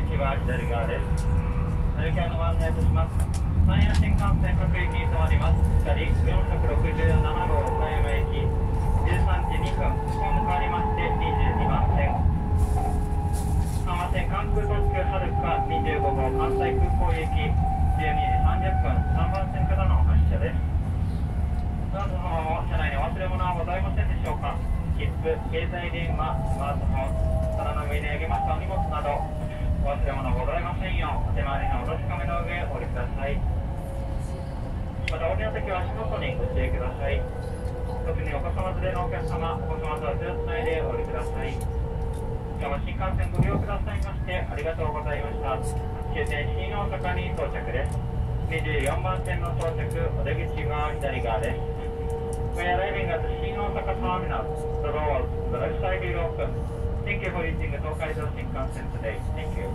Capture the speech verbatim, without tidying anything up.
口は左側です。乗り換えのご案内とします。山陽新幹線各駅に停まります。左よんひゃくろくじゅうななごう岡山駅、じゅうさんじにふん、ホーム変わりましてにじゅうにばんせん。阪和線関空特急はるかにじゅうごごう関西空港行き、じゅうにじさんじゅっぷん、さんばんせんからの発車です。どなた様も車内にお忘れ物はございませんでしょうか。切符、携帯電話、スマートフォン、棚の上に上げましたお荷物など、お忘れ物ございませんよう、お手回りのおろしかめの上お降りください。また、お降りの時は足元にご注意ください。特にお子様連れのお客様、お子様とは手をつないでお降りください。今日も新幹線ご利用くださいましてありがとうございました。終点新大阪に到着です。にじゅうよんばん線の到着、お出口は左側です。We are arriving at the 新大阪 Terminal. The doors, the left side is open. Thank you for using the Tokaido Shinkansen today. Thank you.